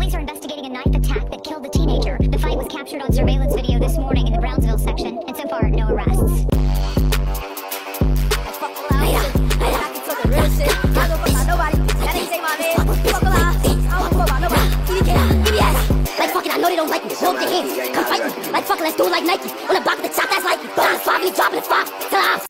Police are investigating a knife attack that killed a teenager. The fight was captured on surveillance video this morning in the Brownsville section, and so far, no arrests. Like fucking, I know they don't like me. Hold their hands, come fight me. Like fucking, let's do it like Nike. On the block of the top, that's like me. Bonus 5, dropping the 5.